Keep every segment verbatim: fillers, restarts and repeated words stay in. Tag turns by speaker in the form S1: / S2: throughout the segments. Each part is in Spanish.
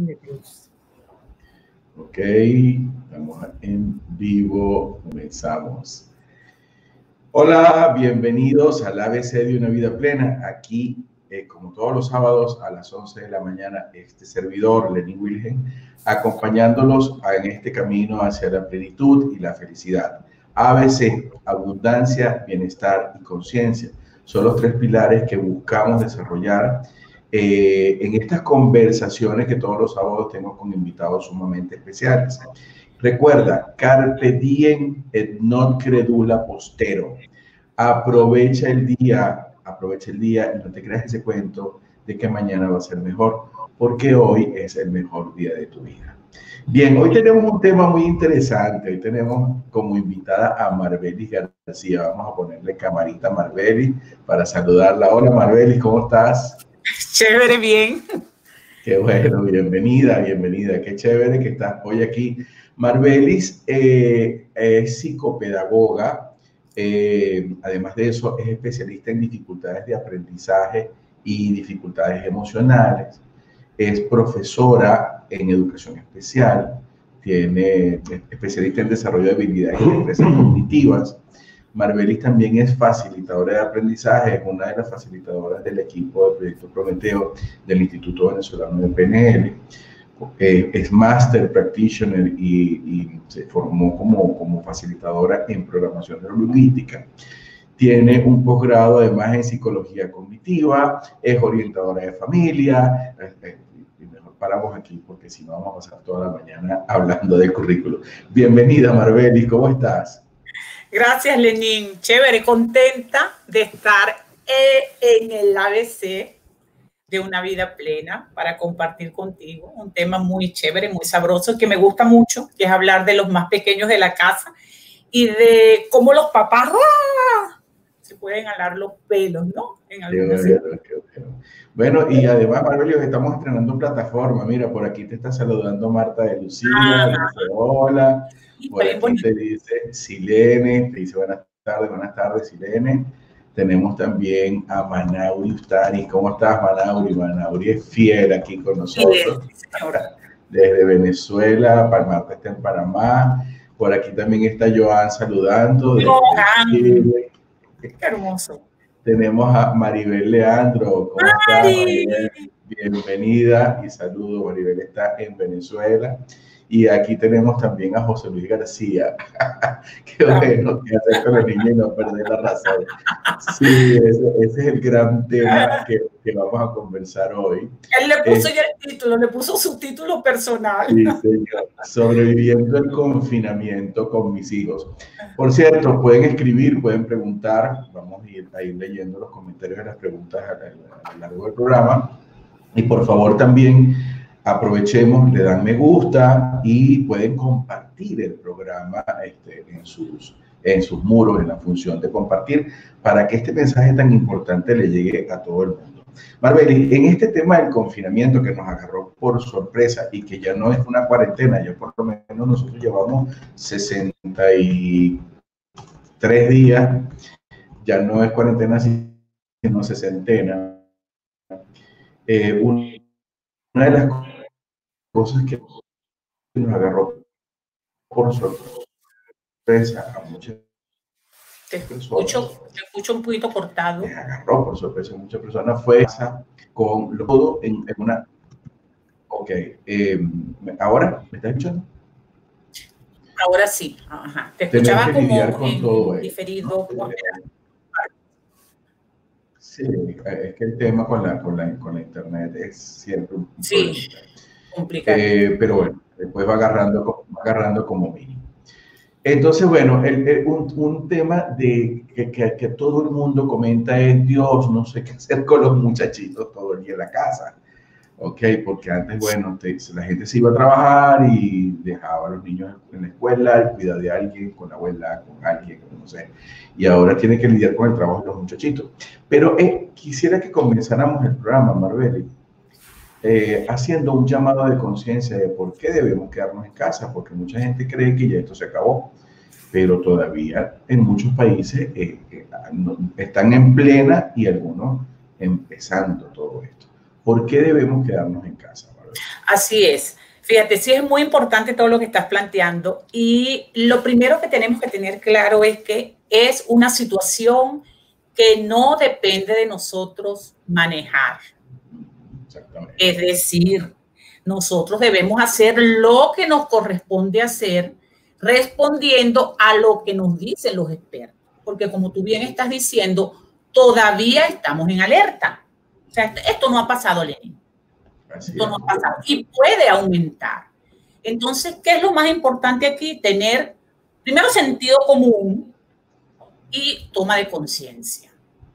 S1: Ok, estamos en vivo, comenzamos. Hola, bienvenidos al A B C de una vida plena. Aquí, eh, como todos los sábados a las once de la mañana, este servidor, Lenín Wilgen, acompañándolos en este camino hacia la plenitud y la felicidad. A B C, abundancia, bienestar y conciencia, son los tres pilares que buscamos desarrollar Eh, en estas conversaciones que todos los sábados tengo con invitados sumamente especiales. Recuerda, carpe diem et non credula postero. Aprovecha el día, aprovecha el día y no te creas ese cuento de que mañana va a ser mejor, porque hoy es el mejor día de tu vida. Bien, hoy tenemos un tema muy interesante. Hoy tenemos como invitada a Marbelis García. Vamos a ponerle camarita a Marbelis para saludarla. Hola Marbelis, ¿cómo estás?
S2: Chévere, bien.
S1: Qué bueno, bienvenida, bienvenida. Qué chévere que estás hoy aquí. Marbelis eh, es psicopedagoga, eh, además de eso es especialista en dificultades de aprendizaje y dificultades emocionales. Es profesora en educación especial, tiene es especialista en desarrollo de habilidades y destrezas cognitivas. Marbelis también es facilitadora de aprendizaje, es una de las facilitadoras del equipo de Proyecto Prometeo del Instituto Venezolano de P N L. Eh, es Master Practitioner y, y se formó como, como facilitadora en programación neurolingüística. Tiene un posgrado además en psicología cognitiva, es orientadora de familia. Eh, y mejor paramos aquí porque si no vamos a pasar toda la mañana hablando del currículo. Bienvenida Marbelis, ¿cómo estás?
S2: Gracias, Lenín. Chévere, contenta de estar eh, en el A B C de una vida plena para compartir contigo un tema muy chévere, muy sabroso, que me gusta mucho, que es hablar de los más pequeños de la casa y de cómo los papás ¡ah! se pueden alar los pelos, ¿no? En algunas
S1: qué bueno, qué bueno. Bueno, y además, Marbelis, estamos estrenando plataforma. Mira, por aquí te está saludando Marta de Lucía,
S2: ah,
S1: dice hola. Por aquí
S2: bonito.
S1: te dice Silene, te dice buenas tardes, buenas tardes, Silene. Tenemos también a Manauri Ustari. ¿Cómo estás, Manauri? Manauri es fiel aquí con nosotros.
S2: Sí,
S1: desde Venezuela, Marta está en Panamá. Por aquí también está Joan saludando.
S2: Joan, qué hermoso.
S1: Tenemos a Maribel Leandro. ¿Cómo estás, Maribel? Bienvenida y saludo. Maribel está en Venezuela. Y aquí tenemos también a José Luis García. Qué bueno, que hacer con los niños y no perder la razón. Sí, ese, ese es el gran tema que, que vamos a conversar hoy.
S2: Él le puso eh, ya el título, le puso su título personal.
S1: Sí, señor. Sobreviviendo el confinamiento con mis hijos. Por cierto, pueden escribir, pueden preguntar. Vamos a ir, a ir leyendo los comentarios de las preguntas a, a lo largo del programa. Y por favor también aprovechemos, le dan me gusta y pueden compartir el programa este, en, sus, en sus muros, en la función de compartir, para que este mensaje tan importante le llegue a todo el mundo. Marbelis, en este tema del confinamiento que nos agarró por sorpresa y que ya no es una cuarentena, ya por lo menos nosotros llevamos sesenta y tres días, ya no es cuarentena sino sesentena. Eh, una de las cosas que nos agarró por sorpresa a muchas
S2: te escucho, te escucho un poquito cortado.
S1: Les agarró por sorpresa a muchas personas fue esa con todo en, en una. Ok, eh, ahora me estás escuchando.
S2: Ahora sí, ajá. Te escuchaba como
S1: con
S2: en
S1: todo
S2: diferido.
S1: ¿no? Sí, es que el tema con la, con la, con la internet es siempre un
S2: sí, complicado.
S1: Eh, pero bueno, después va agarrando, va agarrando como mínimo. Entonces, bueno, el, el, un, un tema de que, que, que todo el mundo comenta es, Dios, no sé qué hacer con los muchachitos todo el día en la casa. Ok, porque antes, bueno, te, la gente se iba a trabajar y dejaba a los niños en la escuela, el cuidado de alguien, con la abuela, con alguien, no sé. Y ahora tiene que lidiar con el trabajo de los muchachitos. Pero eh, quisiera que comenzáramos el programa, Marbelis, eh, haciendo un llamado de conciencia de por qué debemos quedarnos en casa, porque mucha gente cree que ya esto se acabó, pero todavía en muchos países eh, eh, no, están en plena y algunos empezando todo esto. ¿Por qué debemos quedarnos en casa, Marbelis?
S2: Así es. Fíjate, sí es muy importante todo lo que estás planteando y lo primero que tenemos que tener claro es que es una situación que no depende de nosotros manejar. Exactamente. Es decir, nosotros debemos hacer lo que nos corresponde hacer respondiendo a lo que nos dicen los expertos. Porque como tú bien estás diciendo, todavía estamos en alerta. O sea, esto no ha pasado, Lenín. Esto no ha pasado y puede aumentar. Entonces, ¿qué es lo más importante aquí? Tener, primero, sentido común y toma de conciencia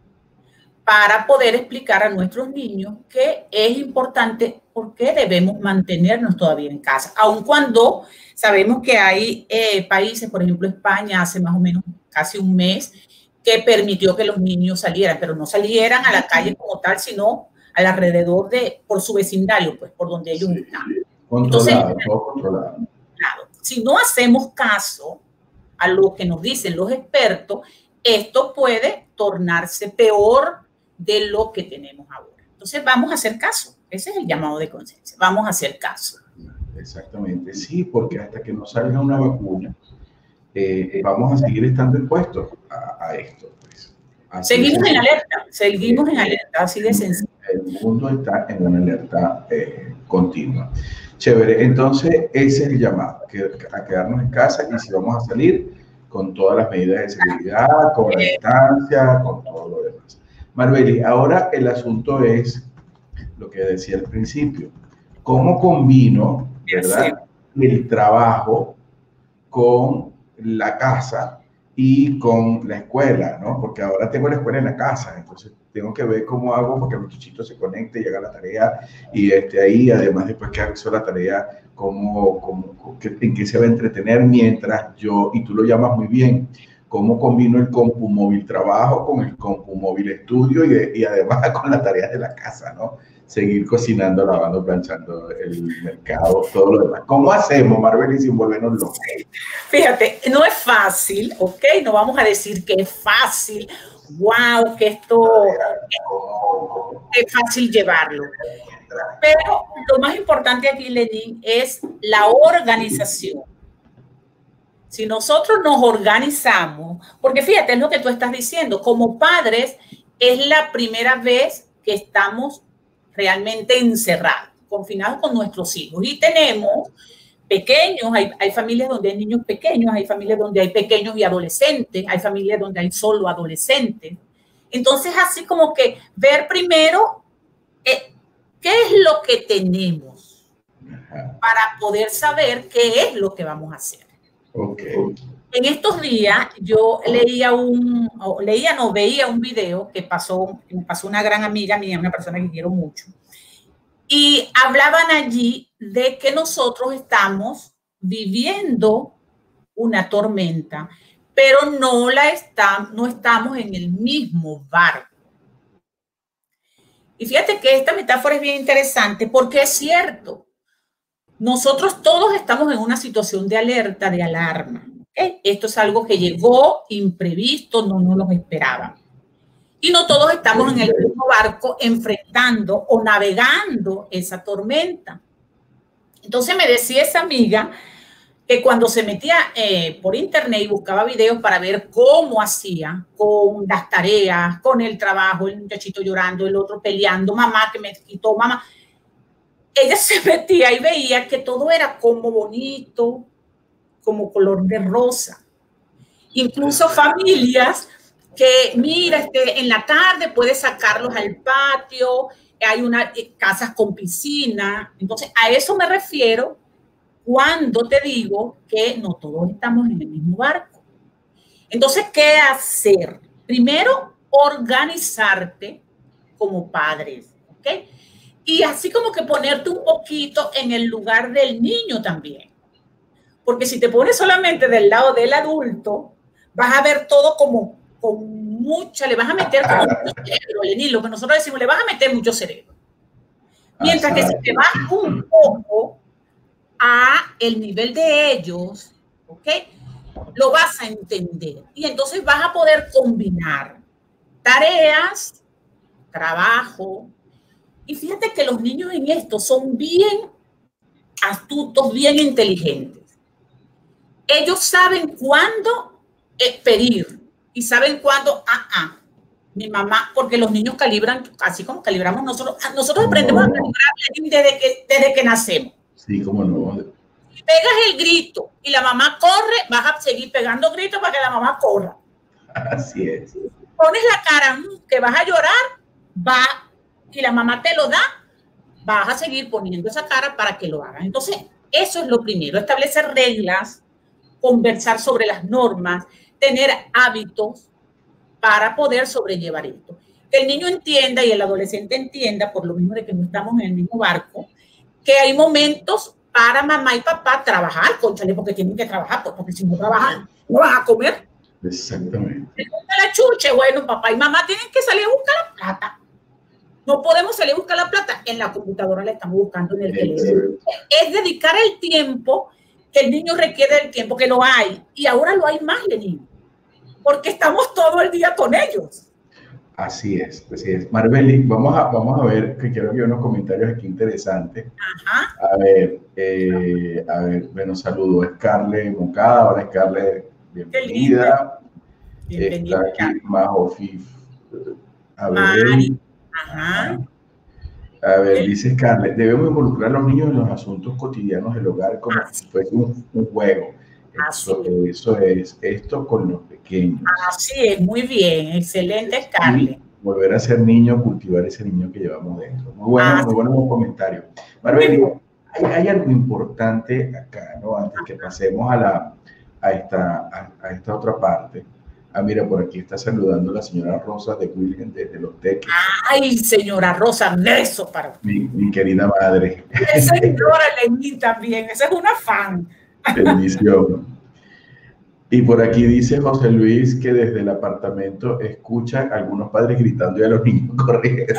S2: para poder explicar a nuestros niños que es importante porque debemos mantenernos todavía en casa, aun cuando sabemos que hay eh, países, por ejemplo, España, hace más o menos casi un mes, que permitió que los niños salieran, pero no salieran a la calle como tal, sino al alrededor de, por su vecindario, pues, por donde ellos sí, están.
S1: Controlado, Entonces, todo controlado.
S2: Claro, si no hacemos caso a lo que nos dicen los expertos, esto puede tornarse peor de lo que tenemos ahora. Entonces, vamos a hacer caso. Ese es el llamado de conciencia. Vamos a hacer caso.
S1: Exactamente, sí, porque hasta que no salga una vacuna, eh, vamos a seguir estando expuestos a, a esto. Pues.
S2: Seguimos en alerta, seguimos eh, en alerta, así de sencillo.
S1: El mundo está en una alerta eh, continua. Chévere, entonces ese es el llamado, que, a quedarnos en casa y si vamos a salir con todas las medidas de seguridad, con la distancia, con todo lo demás. Marbeli, ahora el asunto es lo que decía al principio. ¿Cómo combino, verdad, el trabajo con la casa y con la escuela, ¿no? Porque ahora tengo la escuela en la casa, entonces tengo que ver cómo hago para que el muchachito se conecte, llegue a la tarea y esté ahí, además después que hizo la tarea, cómo, cómo, en qué se va a entretener mientras yo, y tú lo llamas muy bien, cómo combino el compu móvil trabajo con el compu móvil estudio y, y además con las tareas de la casa, ¿no? Seguir cocinando, lavando, planchando el mercado, todo lo demás. ¿Cómo hacemos, Marbeli, sin volvernos locos?
S2: Fíjate, no es fácil, ¿ok? No vamos a decir que es fácil, wow, que esto es fácil llevarlo. Pero lo más importante aquí, Lenín, es la organización. Si nosotros nos organizamos, porque fíjate, es lo que tú estás diciendo, como padres es la primera vez que estamos realmente encerrados, confinados con nuestros hijos y tenemos pequeños, hay, hay familias donde hay niños pequeños, hay familias donde hay pequeños y adolescentes, hay familias donde hay solo adolescentes. Entonces, así como que ver primero eh, qué es lo que tenemos para poder saber qué es lo que vamos a hacer.
S1: Okay.
S2: En estos días yo leía un, leía, no, veía un video que pasó, me pasó una gran amiga mía, una persona que quiero mucho, y hablaban allí de que nosotros estamos viviendo una tormenta, pero no, la está, no estamos en el mismo barco. Y fíjate que esta metáfora es bien interesante porque es cierto. Nosotros todos estamos en una situación de alerta, de alarma. ¿Okay? Esto es algo que llegó imprevisto, no nos lo esperaban. Y no todos estamos en el mismo barco enfrentando o navegando esa tormenta. Entonces me decía esa amiga que cuando se metía eh, por internet y buscaba videos para ver cómo hacía con las tareas, con el trabajo, el muchachito llorando, el otro peleando, mamá que me quitó, mamá. Ella se metía y veía que todo era como bonito, como color de rosa. Incluso familias que, mira, este, en la tarde puedes sacarlos al patio, hay unas casas con piscina. Entonces, a eso me refiero cuando te digo que no todos estamos en el mismo barco. Entonces, ¿qué hacer? Primero, organizarte como padres, ¿ok? Y así como que ponerte un poquito en el lugar del niño también. Porque si te pones solamente del lado del adulto, vas a ver todo como con mucha, le vas a meter como mucho cerebro, Lenín, lo que nosotros decimos, le vas a meter mucho cerebro. Mientras que si te vas un poco a el nivel de ellos, ¿ok? Lo vas a entender. Y entonces vas a poder combinar tareas, trabajo. Y fíjate que los niños en esto son bien astutos, bien inteligentes. Ellos saben cuándo eh, pedir y saben cuándo, ah, ah, mi mamá, porque los niños calibran, así como calibramos nosotros. Nosotros aprendemos no. a calibrar desde que, desde que nacemos.
S1: Sí, cómo no.
S2: Si pegas el grito y la mamá corre, vas a seguir pegando gritos para que la mamá corra.
S1: Así es.
S2: Pones la cara que vas a llorar, va, y la mamá te lo da, vas a seguir poniendo esa cara para que lo hagan. Entonces, eso es lo primero, establecer reglas, conversar sobre las normas, tener hábitos para poder sobrellevar esto. Que el niño entienda y el adolescente entienda, por lo mismo de que no estamos en el mismo barco, que hay momentos para mamá y papá trabajar, cónchale, porque tienen que trabajar, porque si no trabajan, no van a comer.
S1: Exactamente.
S2: La chuche, bueno, papá y mamá tienen que salir a buscar la plata. No podemos salir a buscar la plata. En la computadora la estamos buscando en el teléfono. Es dedicar el tiempo que el niño requiere del tiempo, que lo hay. Y ahora lo hay más, Lenín. Porque estamos todo el día con ellos.
S1: Así es, así es. Marbeli, vamos a, vamos a ver, que quiero que haya unos comentarios aquí interesantes.
S2: Ajá.
S1: A ver, eh, a ver, bueno, saludo. Scarlett Moncada, hola Scarlett, bienvenida.
S2: Bienvenida.
S1: Está aquí Majo Fif. A ver.
S2: Mari. Ajá.
S1: A ver, dice Scarlett, debemos involucrar a los niños en los asuntos cotidianos del hogar como si fuese un, un juego. Eso, eso es esto con los pequeños.
S2: Así es, muy bien, excelente, Scarlett.
S1: Volver a ser niño, cultivar ese niño que llevamos dentro. Muy bueno, ah, muy buenos comentarios. Marbeli, hay, hay algo importante acá, ¿no? Antes que pasemos a, la, a, esta, a, a esta otra parte. Ah, mira, por aquí está saludando la señora Rosa de Wilhelm desde Los Teques.
S2: Ay, señora Rosa, beso para usted.
S1: Mi, mi querida madre.
S2: Esa señora Lenín también, esa es una fan.
S1: Bendición. Y por aquí dice José Luis que desde el apartamento escuchan a algunos padres gritando y a los niños corriendo.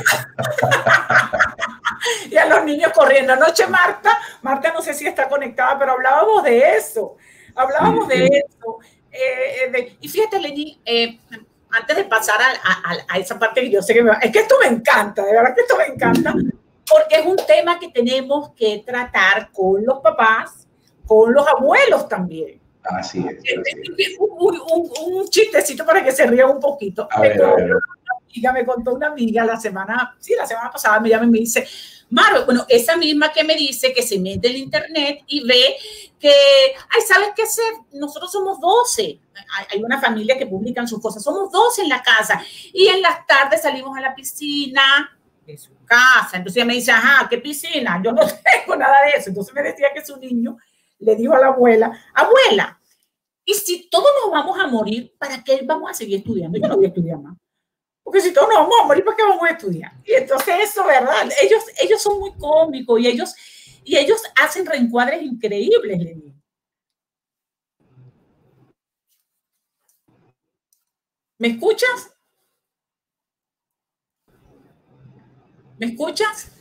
S2: Y a los niños corriendo. Anoche Marta, Marta no sé si está conectada, pero hablábamos de eso. Hablábamos sí, de sí. eso. Eh, de, y fíjate, Lenín, eh, antes de pasar a, a, a esa parte que yo sé que me va, es que esto me encanta, de verdad que esto me encanta, porque es un tema que tenemos que tratar con los papás, con los abuelos también.
S1: Así es. Así es.
S2: Un, un, un chistecito para que se ría un poquito.
S1: A
S2: me,
S1: ver,
S2: contó
S1: a ver.
S2: Una amiga, me contó una amiga la semana, sí, la semana pasada me llama y me dice, Maro, bueno, esa misma que me dice que se mete en el internet y ve que, ay, ¿sabes qué hacer? Nosotros somos doce. Hay una familia que publican sus cosas. Somos doce en la casa y en las tardes salimos a la piscina de su casa. Entonces ella me dice, ajá, ¿qué piscina? Yo no tengo nada de eso. Entonces me decía que su niño le dijo a la abuela, abuela, y si todos nos vamos a morir, ¿para qué vamos a seguir estudiando? Yo no voy a estudiar más. Porque si todos nos vamos a morir, ¿para qué vamos a estudiar? Y entonces eso, ¿verdad? Ellos, ellos son muy cómicos y ellos, y ellos hacen reencuadres increíbles, Lenín. ¿Me escuchas? ¿Me escuchas?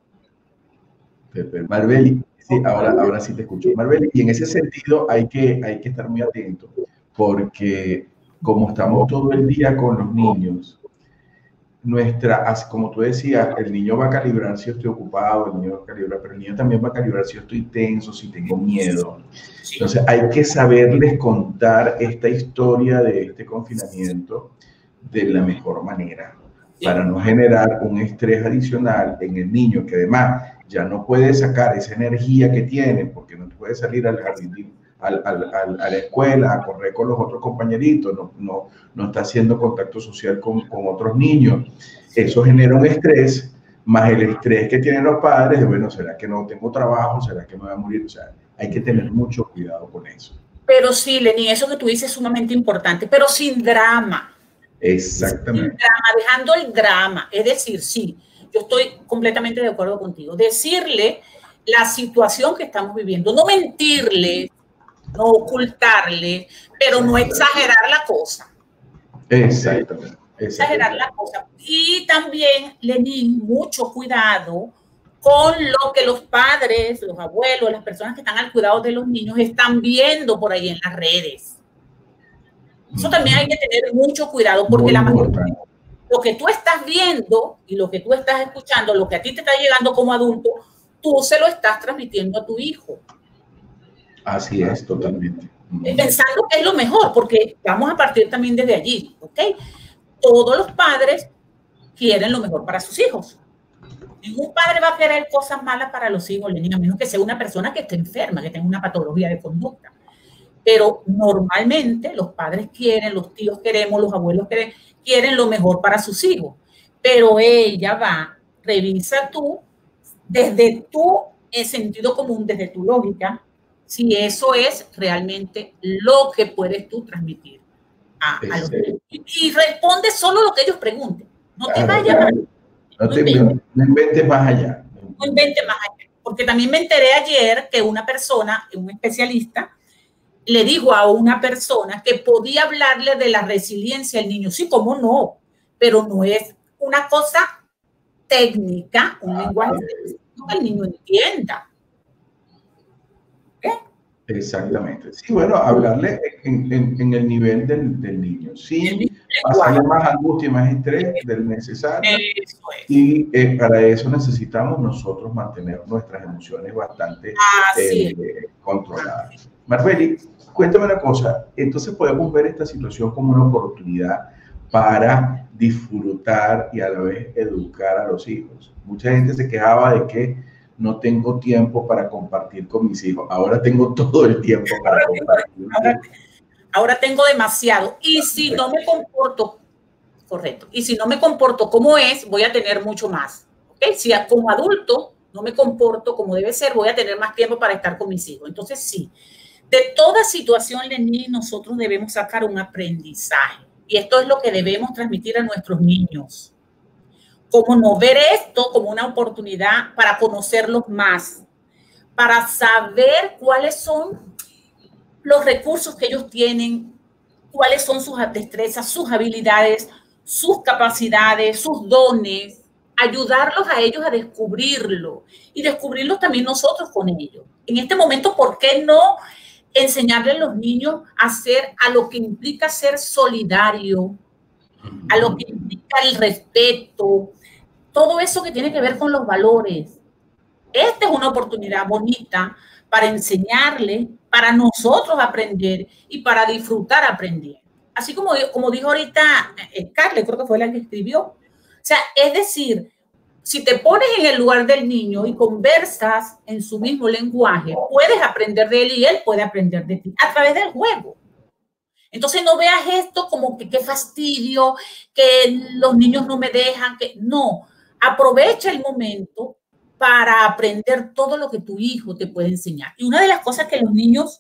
S1: Marbeli, sí, ahora, ahora sí te escucho. Marbeli, y en ese sentido hay que, hay que estar muy atentos, porque como estamos todo el día con los niños, nuestra, como tú decías, el niño va a calibrar si estoy ocupado, el niño va a calibrar, pero el niño también va a calibrar si estoy tenso, si tengo miedo. Entonces hay que saberles contar esta historia de este confinamiento de la mejor manera, para no generar un estrés adicional en el niño, que además ya no puede sacar esa energía que tiene, porque no puede salir al jardín, al, al, al, a la escuela, a correr con los otros compañeritos, no, no, no está haciendo contacto social con, con otros niños. Eso genera un estrés, más el estrés que tienen los padres, de bueno, ¿será que no tengo trabajo? ¿Será que me voy a morir? O sea, hay que tener mucho cuidado con eso.
S2: Pero sí, Lenín, eso que tú dices es sumamente importante, pero sin drama.
S1: Exactamente.
S2: Sin drama, dejando el drama. Es decir, sí, yo estoy completamente de acuerdo contigo. Decirle la situación que estamos viviendo, no mentirle, no ocultarle, pero no exagerar la cosa.
S1: Exactamente.
S2: Exagerar la cosa. Y también, Lenín, mucho cuidado con lo que los padres, los abuelos, las personas que están al cuidado de los niños están viendo por ahí en las redes. Eso también hay que tener mucho cuidado, porque la mayoría, lo que tú estás viendo y lo que tú estás escuchando, lo que a ti te está llegando como adulto, tú se lo estás transmitiendo a tu hijo.
S1: Así es, totalmente.
S2: Pensando que es lo mejor, porque vamos a partir también desde allí, ¿ok? Todos los padres quieren lo mejor para sus hijos. Ningún padre va a querer cosas malas para los hijos, a menos que sea una persona que esté enferma, que tenga una patología de conducta. Pero normalmente los padres quieren, los tíos queremos, los abuelos quieren, quieren lo mejor para sus hijos. Pero ella va, revisa tú, desde tu sentido común, desde tu lógica, si eso es realmente lo que puedes tú transmitir a, a los niños. Y responde solo lo que ellos pregunten. No te vayas a...
S1: No te inventes, no inventes más allá.
S2: No inventes más allá. Porque también me enteré ayer que una persona, un especialista, le dijo a una persona que podía hablarle de la resiliencia al niño. Sí, cómo no, pero no es una cosa técnica, un ah, lenguaje que el niño entienda.
S1: ¿Qué? Exactamente. Sí, bueno, hablarle en, en, en el nivel del, del niño. Sí, pasarle más angustia y más estrés del necesario.
S2: Eso es.
S1: Y eh, para eso necesitamos nosotros mantener nuestras emociones bastante eh, controladas. Marbeli, cuéntame una cosa. Entonces podemos ver esta situación como una oportunidad para disfrutar y a la vez educar a los hijos. Mucha gente se quejaba de que no tengo tiempo para compartir con mis hijos. Ahora tengo todo el tiempo para
S2: ahora
S1: compartir.
S2: Tengo, ahora, ahora tengo demasiado. Y si no me comporto, correcto, y si no me comporto como es, voy a tener mucho más. ¿Okay? Si como adulto no me comporto como debe ser, voy a tener más tiempo para estar con mis hijos. Entonces, sí, de toda situación, Lenín, nosotros debemos sacar un aprendizaje. Y esto es lo que debemos transmitir a nuestros niños. Como no ver esto como una oportunidad para conocerlos más, para saber cuáles son los recursos que ellos tienen, cuáles son sus destrezas, sus habilidades, sus capacidades, sus dones, ayudarlos a ellos a descubrirlo y descubrirlos también nosotros con ellos. En este momento, ¿por qué no enseñarle a los niños a hacer a lo que implica ser solidario, a lo que implica el respeto, todo eso que tiene que ver con los valores? Esta es una oportunidad bonita para enseñarle, para nosotros aprender y para disfrutar aprender. Así como, como dijo ahorita eh, Carla, creo que fue la que escribió. O sea, es decir, si te pones en el lugar del niño y conversas en su mismo lenguaje, puedes aprender de él y él puede aprender de ti a través del juego. Entonces no veas esto como que qué fastidio, que los niños no me dejan, que no. Aprovecha el momento para aprender todo lo que tu hijo te puede enseñar. Y una de las cosas que los niños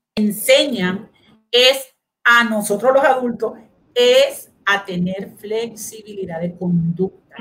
S2: enseñan es a nosotros los adultos, es a tener flexibilidad de conducta.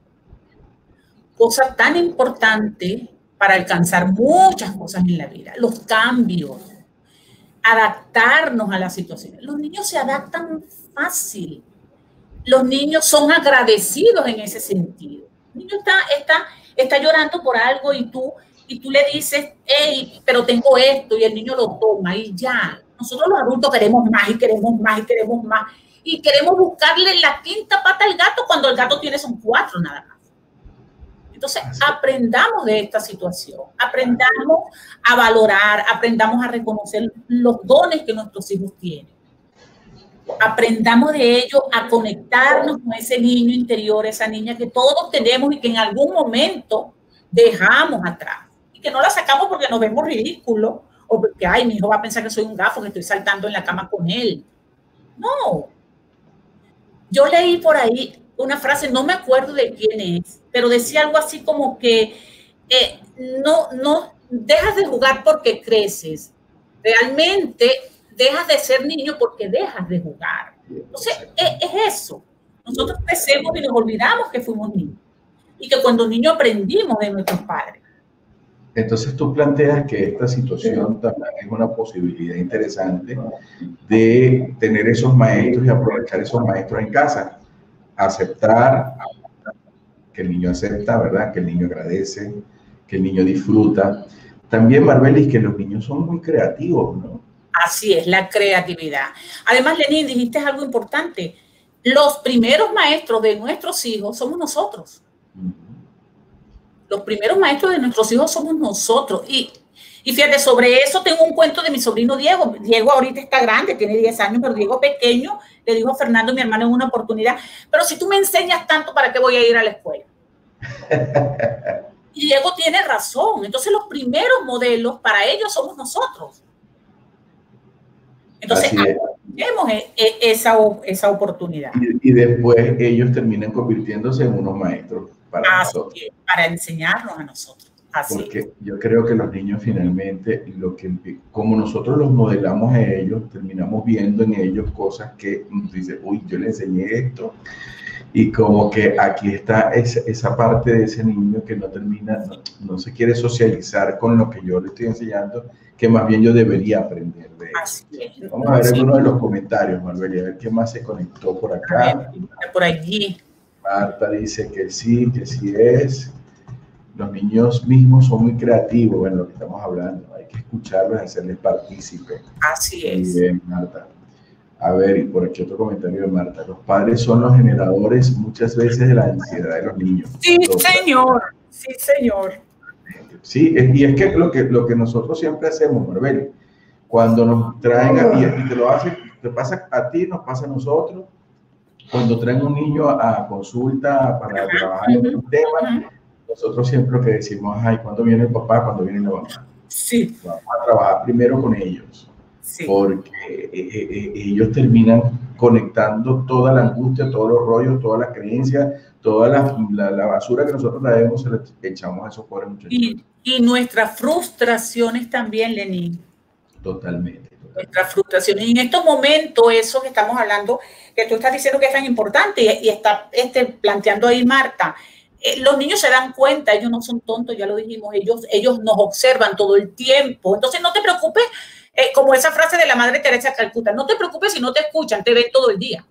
S2: Cosa tan importante para alcanzar muchas cosas en la vida. Los cambios, adaptarnos a las situaciones. Los niños se adaptan fácil. Los niños son agradecidos en ese sentido. El niño está, está, está llorando por algo y tú, y tú le dices, hey, pero tengo esto, y el niño lo toma y ya. Nosotros los adultos queremos más y queremos más y queremos más. Y queremos buscarle la quinta pata al gato cuando el gato tiene son cuatro nada más. Entonces, aprendamos de esta situación, aprendamos a valorar, aprendamos a reconocer los dones que nuestros hijos tienen. Aprendamos de ello a conectarnos con ese niño interior, esa niña que todos tenemos y que en algún momento dejamos atrás. Y que no la sacamos porque nos vemos ridículos o porque, ay, mi hijo va a pensar que soy un gafo, que estoy saltando en la cama con él. No. Yo leí por ahí una frase, no me acuerdo de quién es, pero decía algo así como que eh, no, no dejas de jugar porque creces. Realmente dejas de ser niño porque dejas de jugar. Entonces, es, es eso. Nosotros crecemos y nos olvidamos que fuimos niños. Y que cuando niños aprendimos de nuestros padres.
S1: Entonces tú planteas que esta situación también es una posibilidad interesante de tener esos maestros y aprovechar esos maestros en casa. Aceptar, que el niño acepta, ¿verdad? Que el niño agradece, que el niño disfruta. También, Marbelis, que los niños son muy creativos, ¿no?
S2: Así es, la creatividad. Además, Lenín, dijiste algo importante. Los primeros maestros de nuestros hijos somos nosotros. Uh-huh. Los primeros maestros de nuestros hijos somos nosotros. Y, y fíjate, sobre eso tengo un cuento de mi sobrino Diego. Diego ahorita está grande, tiene diez años, pero Diego pequeño le dijo a Fernando, mi hermano, en una oportunidad, pero si tú me enseñas tanto, ¿para qué voy a ir a la escuela? Y Diego tiene razón. Entonces los primeros modelos para ellos somos nosotros. Entonces tenemos esa, esa oportunidad.
S1: Y, y después ellos terminan convirtiéndose en unos maestros para
S2: Así
S1: nosotros.
S2: Es, para enseñarnos a nosotros. Así
S1: Porque
S2: es.
S1: yo creo que los niños finalmente, lo que, como nosotros los modelamos a ellos, terminamos viendo en ellos cosas que nos dicen, uy, yo le enseñé esto. Y como que aquí está esa, esa parte de ese niño que no termina, no, no se quiere socializar con lo que yo le estoy enseñando, que más bien yo debería aprender de eso.
S2: Así es.
S1: Vamos a ver algunos de los comentarios, Marbeli, a ver qué más se conectó por acá.
S2: Ver, por allí.
S1: Marta dice que sí, que sí es. Los niños mismos son muy creativos, bueno, lo que estamos hablando, hay que escucharlos y hacerles partícipe.
S2: Así es.
S1: Muy bien, Marta. A ver, y por aquí otro comentario de Marta. Los padres son los generadores muchas veces de la ansiedad de los niños.
S2: Sí, señor. Sí, señor.
S1: Sí, y es que lo que, lo que nosotros siempre hacemos, Marbeli, cuando nos traen a ti, y te lo hace, te pasa a ti, nos pasa a nosotros, cuando traen un niño a consulta para trabajar en un tema, nosotros siempre lo que decimos, ay, ¿cuándo viene el papá? ¿Cuándo viene la mamá?
S2: Sí.
S1: Vamos a trabajar primero con ellos. Sí. Porque eh, eh, ellos terminan conectando toda la angustia, todos los rollos, todas las creencias, toda la, la, la basura que nosotros traemos, se le echamos a esos pobres muchachos.
S2: Y, y nuestras frustraciones también, Lenín.
S1: Totalmente, totalmente.
S2: Nuestras frustraciones. Y en estos momentos, eso que estamos hablando, que tú estás diciendo que es tan importante, y, y está este, planteando ahí Marta, eh, los niños se dan cuenta, ellos no son tontos, ya lo dijimos, ellos, ellos nos observan todo el tiempo. Entonces, no te preocupes. Eh, como esa frase de la Madre Teresa de Calcuta, no te preocupes si no te escuchan, te ven todo el día.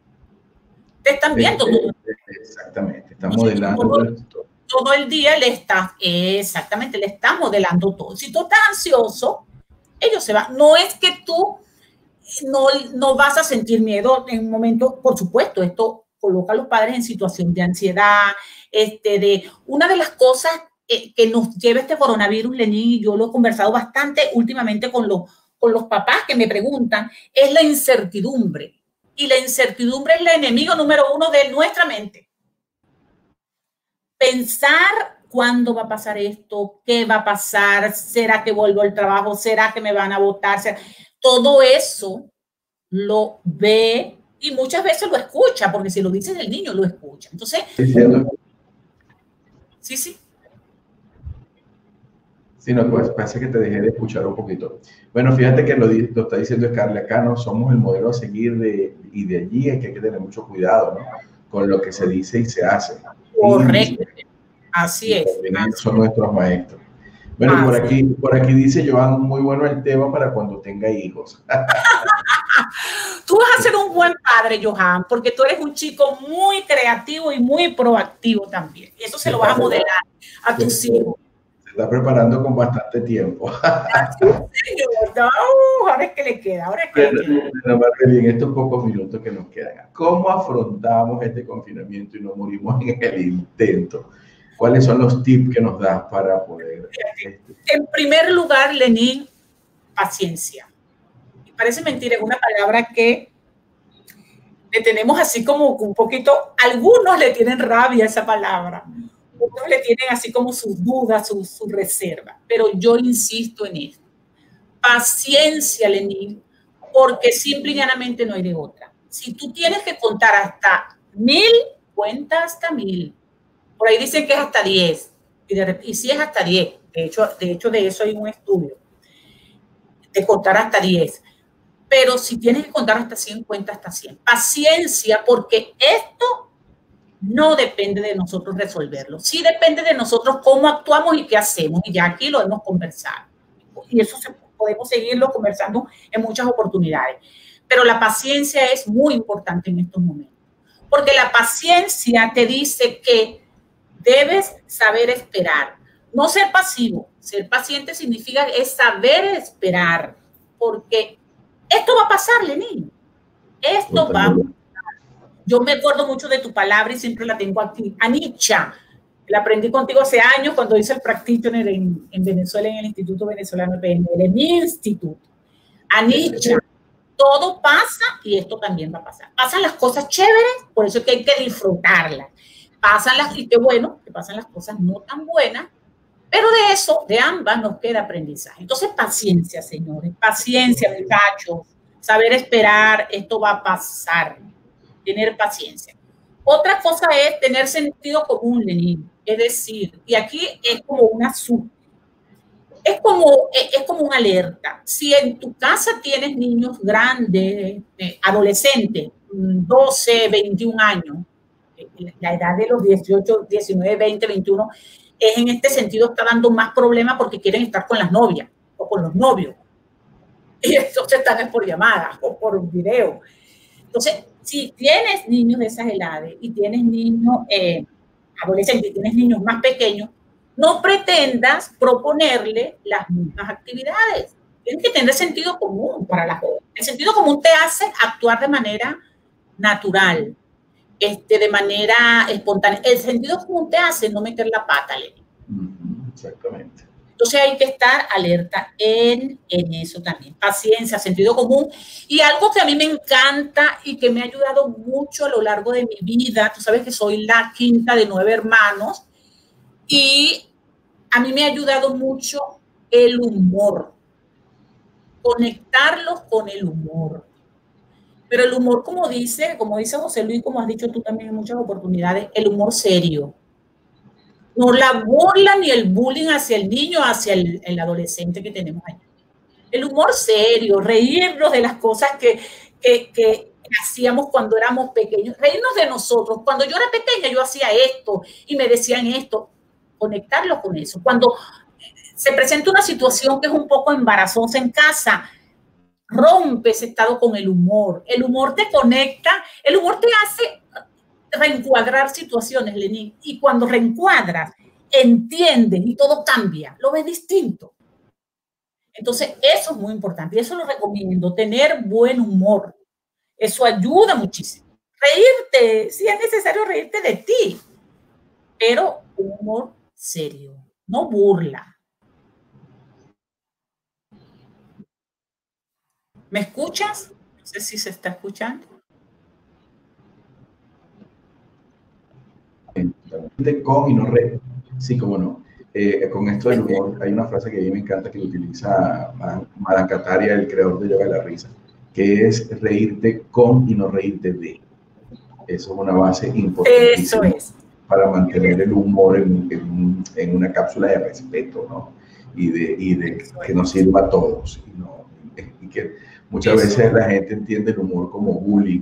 S2: Te están viendo
S1: eh,
S2: todo.
S1: Eh, exactamente, están modelando
S2: todo, todo el día le estás, exactamente, le estás modelando todo. Si tú estás ansioso, ellos se van. No es que tú no, no vas a sentir miedo en un momento, por supuesto, esto coloca a los padres en situación de ansiedad, este, de una de las cosas que nos lleva este coronavirus, Lenín, y yo lo he conversado bastante últimamente con los, con los papás que me preguntan, es la incertidumbre. Y la incertidumbre es el enemigo número uno de nuestra mente. Pensar cuándo va a pasar esto, qué va a pasar, será que vuelvo al trabajo, será que me van a votar, ¿será? Todo eso lo ve y muchas veces lo escucha, porque si lo dices el niño, lo escucha. Entonces, sí, sí.
S1: Sí, no, pues parece que te dejé de escuchar un poquito. Bueno, fíjate que lo, lo está diciendo Scarlett acá, no somos el modelo a seguir de, y de allí es que hay que tener mucho cuidado, ¿no? Con lo que se dice y se hace.
S2: Correcto. Y, así es.
S1: Así son nuestros maestros. Bueno, así por aquí, por aquí dice Joan, muy bueno el tema para cuando tenga hijos.
S2: Tú vas a ser un buen padre, Johan, porque tú eres un chico muy creativo y muy proactivo también. Y eso se lo vas a modelar a tus hijos.
S1: Está preparando con bastante tiempo.
S2: No, ahora es que le queda, ahora es que
S1: Pero,
S2: le queda.
S1: Pero, Marbeli, en estos pocos minutos que nos quedan, ¿cómo afrontamos este confinamiento y no morimos en el intento? ¿Cuáles son los tips que nos das para poder?
S2: En primer lugar, Lenín, paciencia. Y parece mentira, es una palabra que le tenemos así como un poquito, algunos le tienen rabia a esa palabra. Otros le tienen así como sus dudas, sus su reservas, pero yo insisto en esto. Paciencia, Lenín, porque simple y llanamente no hay de otra. Si tú tienes que contar hasta mil, cuenta hasta mil. Por ahí dicen que es hasta diez, y, de, y sí es hasta diez. De hecho, de hecho, de eso hay un estudio, de contar hasta diez. Pero si tienes que contar hasta cien, cuenta hasta cien. Paciencia, porque esto no depende de nosotros resolverlo. Sí depende de nosotros cómo actuamos y qué hacemos. Y ya aquí lo hemos conversado. Y eso se, podemos seguirlo conversando en muchas oportunidades. Pero la paciencia es muy importante en estos momentos. Porque la paciencia te dice que debes saber esperar. No ser pasivo. Ser paciente significa es saber esperar. Porque esto va a pasar, Lenín. Esto va a pasar. Yo me acuerdo mucho de tu palabra y siempre la tengo aquí. Anicha, La aprendí contigo hace años cuando hice el practitioner en, en Venezuela, en el Instituto Venezolano de P N L, mi instituto. Anicha, todo pasa y esto también va a pasar. Pasan las cosas chéveres, por eso es que hay que disfrutarlas. Pasan las, y qué bueno, que pasan las cosas no tan buenas, pero de eso, de ambas, nos queda aprendizaje. Entonces, paciencia, señores, paciencia, muchachos, saber esperar, esto va a pasar, tener paciencia. Otra cosa es tener sentido común, Lenín, es decir, y aquí es como una sub, es como, es como una alerta. Si en tu casa tienes niños grandes, eh, adolescentes, doce, veintiún años, la edad de los dieciocho, diecinueve, veinte, veintiuno, es en este sentido está dando más problemas porque quieren estar con las novias o con los novios. Y entonces están por llamadas o por video. Entonces, si tienes niños de esas edades y tienes niños eh, adolescentes y tienes niños más pequeños, no pretendas proponerle las mismas actividades. Tienes que tener sentido común para las jóvenes. El sentido común te hace actuar de manera natural, este, de manera espontánea. El sentido común te hace no meter la pata, Lenín.
S1: Uh-huh, exactamente.
S2: Entonces hay que estar alerta en, en eso también. Paciencia, sentido común. Y algo que a mí me encanta y que me ha ayudado mucho a lo largo de mi vida, tú sabes que soy la quinta de nueve hermanos, y a mí me ha ayudado mucho el humor. Conectarlos con el humor. Pero el humor, como dice, como dice José Luis, como has dicho tú también en muchas oportunidades, el humor serio. No la burla ni el bullying hacia el niño, hacia el, el adolescente que tenemos ahí. El humor serio, reírnos de las cosas que, que, que hacíamos cuando éramos pequeños, reírnos de nosotros. Cuando yo era pequeña yo hacía esto y me decían esto, conectarlo con eso. Cuando se presenta una situación que es un poco embarazosa en casa, rompe ese estado con el humor. El humor te conecta, el humor te hace reencuadrar situaciones, Lenín, y cuando reencuadras, entiendes y todo cambia, lo ves distinto. Entonces, eso es muy importante y eso lo recomiendo, tener buen humor. Eso ayuda muchísimo. Reírte, si es necesario reírte de ti, pero un humor serio, no burla. ¿Me escuchas? No sé si se está escuchando.
S1: Con y no re. Sí, cómo no. Eh, con esto del humor, hay una frase que a mí me encanta que utiliza Madan Kataria, el creador de Yoga de la Risa, que es reírte con y no reírte de. Eso es una base importante.
S2: Eso es.
S1: Para mantener el humor en, en, en una cápsula de respeto, ¿no? Y de, y de que nos sirva a todos. Y, no, y que muchas Eso. veces la gente entiende el humor como bullying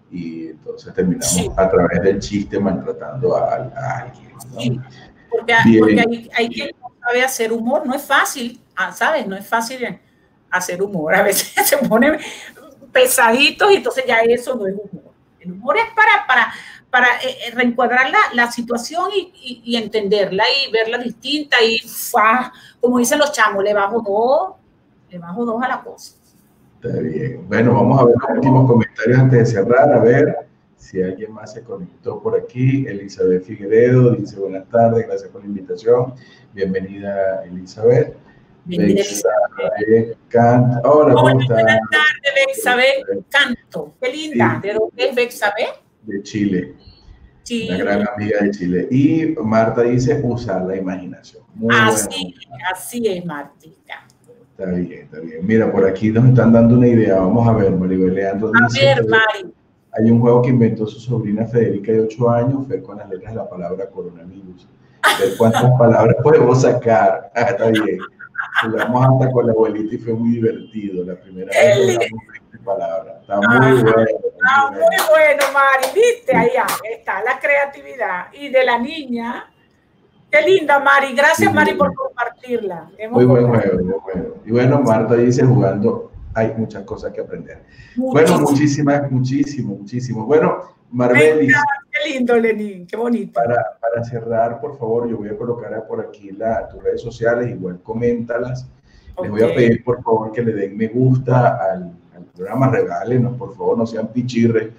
S1: y entonces terminamos sí. a través del chiste maltratando a, a alguien, ¿no?
S2: Sí. Porque, porque hay, hay quien no sabe hacer humor, no es fácil, ¿sabes? No es fácil hacer humor. A veces se ponen pesaditos y entonces ya eso no es humor. El humor es para, para, para eh, reencuadrar la, la situación y, y, y entenderla y verla distinta y, ¡fua! Como dicen los chamos, le bajo dos, le bajo dos a la cosa.
S1: Está bien. Bueno, vamos a ver los últimos comentarios antes de cerrar, a ver si alguien más se conectó por aquí. Elizabeth Figueredo dice buenas tardes, gracias por la invitación. Bienvenida, Elizabeth.
S2: Bienvenida,
S1: Elizabeth Canto. Hola, ¿cómo
S2: Hola,
S1: estás?
S2: Buenas tardes, Elizabeth Canto. Qué linda. Sí. ¿De dónde es Elizabeth?
S1: De Chile.
S2: Sí.
S1: Una gran amiga de Chile. Y Marta dice usar la imaginación. Muy
S2: así,
S1: bueno.
S2: así es, Martita.
S1: Está bien, está bien. Mira, por aquí nos están dando una idea. Vamos a ver, Maribel Leandro dice...
S2: A ver, Mari.
S1: Hay un juego que inventó su sobrina Federica de ocho años, fue con las letras de la palabra coronavirus. Ver cuántas palabras podemos sacar. Ah, está bien. Jugamos hasta con la abuelita y fue muy divertido. La primera vez jugamos veinte palabras. Está muy
S2: Ajá.
S1: bueno. Muy,
S2: ah,
S1: bueno.
S2: muy bueno, Mari. ¿Viste? Ahí está la creatividad. Y de la niña. Qué linda, Mari. Gracias, sí, Mari, por compartirla. Hemos
S1: muy buen juego, muy bueno. Y bueno, Marta dice, jugando hay muchas cosas que aprender. Muchísimo. Bueno, muchísimas, muchísimo, muchísimo. Bueno, Marbelis.
S2: Qué lindo, Lenín, qué bonito.
S1: Para, para cerrar, por favor, yo voy a colocar por aquí la, tus redes sociales, igual coméntalas. Okay. Les voy a pedir, por favor, que le den me gusta al, al programa, regálenos, por favor, no sean pichirres.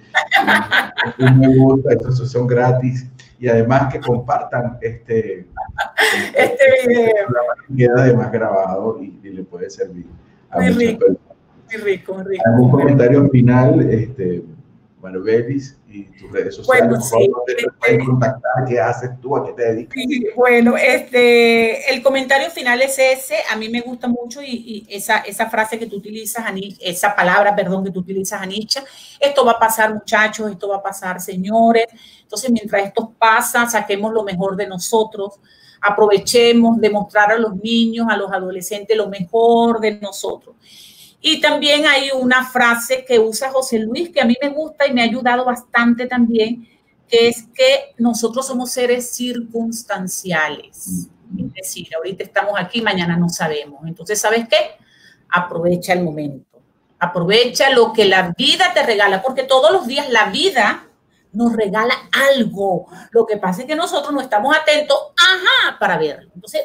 S1: Un me gusta, estos son gratis. Y además que compartan este,
S2: este, este video.
S1: Este queda además grabado y, y le puede servir a
S2: muy
S1: muchas
S2: rico,
S1: personas.
S2: Muy rico, muy rico.
S1: ¿Algún comentario final, este, Marbelis, y tus redes sociales?
S2: Bueno, sí.
S1: ¿Cómo te pueden contactar? ¿Qué haces tú? ¿A qué te dedicas?
S2: Sí, bueno, este, el comentario final es ese. A mí me gusta mucho y, y esa, esa frase que tú utilizas, esa palabra, perdón, que tú utilizas, Anicha. Esto va a pasar, muchachos, esto va a pasar, señores. Entonces, mientras esto pasa, saquemos lo mejor de nosotros, aprovechemos de mostrar a los niños, a los adolescentes, lo mejor de nosotros. Y también hay una frase que usa José Luis, que a mí me gusta y me ha ayudado bastante también, que es que nosotros somos seres circunstanciales. Es decir, ahorita estamos aquí, mañana no sabemos. Entonces, ¿sabes qué? Aprovecha el momento. Aprovecha lo que la vida te regala, porque todos los días la vida nos regala algo. Lo que pasa es que nosotros no estamos atentos, ajá, para verlo. Entonces,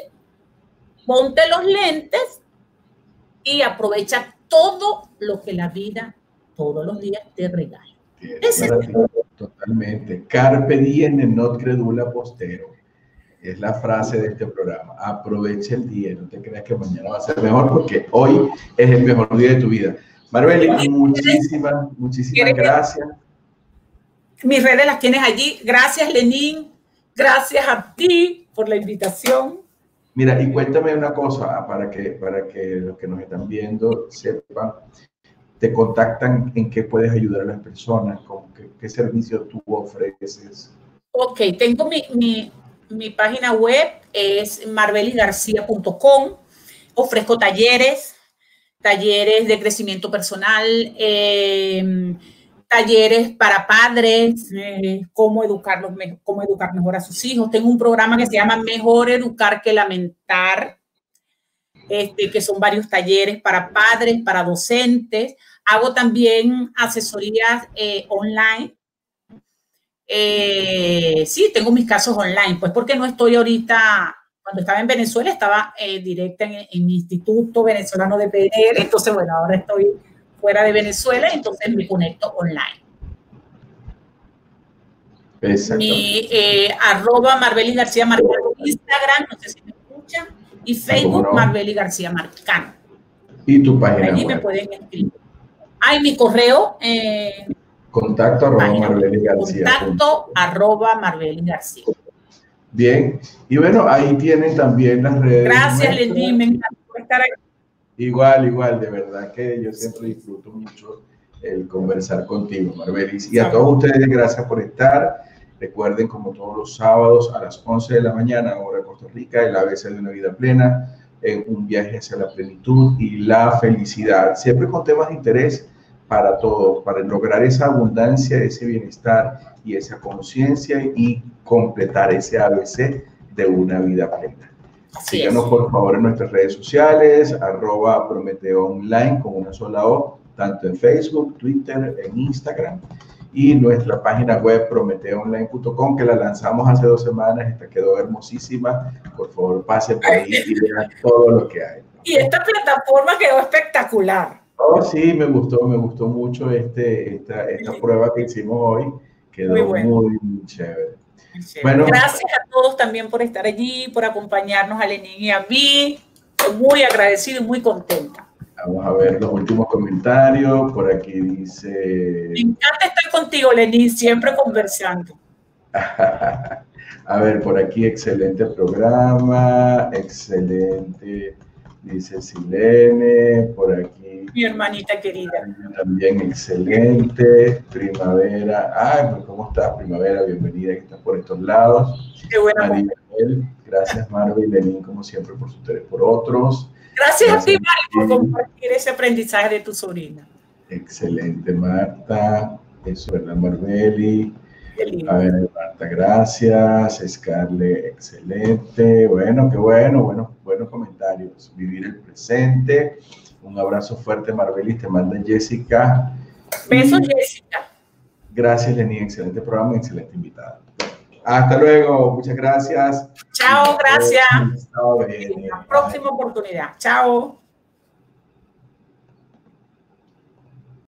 S2: ponte los lentes y aprovecha todo lo que la vida todos los días te regala.
S1: Ese es totalmente. Carpe diem not credula postero. Es la frase de este programa. Aprovecha el día. No te creas que mañana va a ser mejor, porque hoy es el mejor día de tu vida. Marbelis, muchísimas, muchísimas gracias.
S2: Mis redes las tienes allí. Gracias, Lenín. Gracias a ti por la invitación.
S1: Mira, y cuéntame una cosa para que, para que los que nos están viendo sepan, te contactan, en qué puedes ayudar a las personas, con qué, qué servicio tú ofreces.
S2: Ok, tengo mi, mi, mi página web, es marbelis garcía punto com. Ofrezco talleres, talleres de crecimiento personal, eh, talleres para padres, eh, cómo, educarlos, cómo educar mejor a sus hijos. Tengo un programa que se llama Mejor Educar que Lamentar, este, que son varios talleres para padres, para docentes. Hago también asesorías eh, online. Eh, sí, tengo mis casos online, pues porque no estoy ahorita, cuando estaba en Venezuela, estaba eh, directa en, en mi Instituto Venezolano de P N L, entonces, bueno, ahora estoy fuera de Venezuela, entonces me conecto online.
S1: Exacto.
S2: Mi eh, arroba Marbelis García Marcano, Instagram, no sé si me escuchan, y Facebook no? Marbelis García Marcano.
S1: ¿Y tu página
S2: Allí
S1: web?
S2: me pueden escribir. Hay mi correo. Eh,
S1: contacto arroba Marbelis García.
S2: Contacto arroba Marbelis García.
S1: Bien. Y bueno, ahí tienen también las redes.
S2: Gracias, Lenny, me encanta estar aquí.
S1: Igual, igual, de verdad que yo siempre disfruto mucho el conversar contigo, Marbelis. Y a todos ustedes, gracias por estar. Recuerden, como todos los sábados a las once de la mañana, hora de Costa Rica, el A B C de una vida plena, en un viaje hacia la plenitud y la felicidad. Siempre con temas de interés para todos, para lograr esa abundancia, ese bienestar y esa conciencia y completar ese A B C de una vida plena. Síganos por favor en nuestras redes sociales, arroba Prometeo Online con una sola O, tanto en Facebook, Twitter, en Instagram, y nuestra página web prometeo online punto com, que la lanzamos hace dos semanas, esta quedó hermosísima. Por favor, pase por ahí y vean todo lo que hay.
S2: Y esta plataforma quedó espectacular.
S1: Oh, sí, me gustó, me gustó mucho este, esta, esta prueba que hicimos hoy, quedó muy, bueno. muy, muy chévere.
S2: Bueno, gracias a todos también por estar allí, por acompañarnos, a Lenín y a mí. Estoy muy agradecido y muy contenta.
S1: Vamos a ver los últimos comentarios. Por aquí dice...
S2: Me encanta estar contigo, Lenín, siempre conversando.
S1: A ver, por aquí, excelente programa, excelente, dice Silene, por aquí.
S2: Mi hermanita querida.
S1: También excelente, Primavera. Ay, pues, ¿cómo estás, Primavera? Bienvenida, que estás por estos lados.
S2: Qué buena.
S1: Maribel, gracias, Marvel y Lenín, como siempre, por sus tres por otros.
S2: Gracias, gracias a ti, Mari, por compartir ese aprendizaje de tu sobrina.
S1: Excelente, Marta. Eso, ¿verdad, Marbeli? A ver, Marta, gracias. Scarlett, excelente. Bueno, qué bueno, bueno, buenos comentarios. Vivir el presente. Un abrazo fuerte, Marbelis, te manda Jessica.
S2: Besos, Jessica.
S1: Gracias, Lenín. Excelente programa, excelente invitada. Hasta luego, muchas gracias.
S2: Chao, gracias.
S1: Hasta
S2: la próxima oportunidad. Chao.